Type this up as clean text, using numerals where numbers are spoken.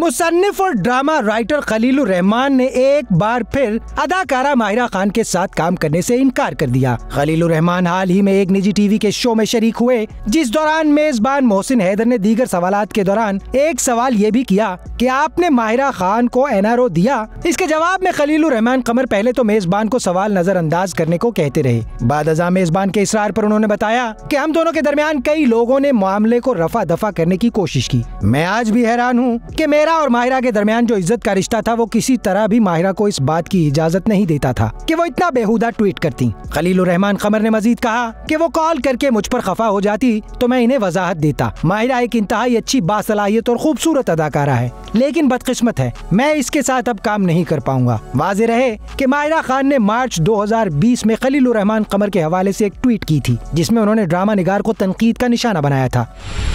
मुसन्निफ और drama writer Khalilur Rahman ने एक बार फिर अदाकारा माहिरा खान के साथ काम करने से इनकार कर दिया। खलीलुर रहमान हाल ही में एक निजी टीवी के शो में शरीक हुए, जिस दौरान मेजबान मोहसिन हैदर ने दीगर सवालात के दौरान एक सवाल ये भी किया कि आपने माहिरा खान को एनआरओ दिया। इसके जवाब में खलीलुर रहमान कमर पहले तो मेजबान को सवाल नजरअंदाज करने को कहते रहे। बाद अज़ा मेजबान के इसरार पर उन्होंने बताया कि हम दोनों के दरमियान कई लोगों ने मामले को रफा दफा करने की कोशिश की। मैं आज भी हैरान हूँ कि मेरा और माहिरा के दरमियान जो इज्जत का रिश्ता था वो किसी तरह भी माहिरा को इस बात की इजाजत नहीं देता था कि वो इतना बेहुदा ट्वीट करती। खलीलुर रहमान कमर ने मजीद कहा कि वो कॉल करके मुझ पर खफा हो जाती तो मैं इन्हें वजाहत देता। माहिरा एक इंतहाई अच्छी बासलाहियत और खूबसूरत अदाकारा है, लेकिन बदकिस्मत है मैं इसके साथ अब काम नहीं कर पाऊंगा। वाज़ेह रहे कि माहिरा खान ने मार्च 2020 में खलीलुर रहमान कमर के हवाले से एक ट्वीट की थी, जिसमें उन्होंने ड्रामा निगार को तनकीद का निशाना बनाया था।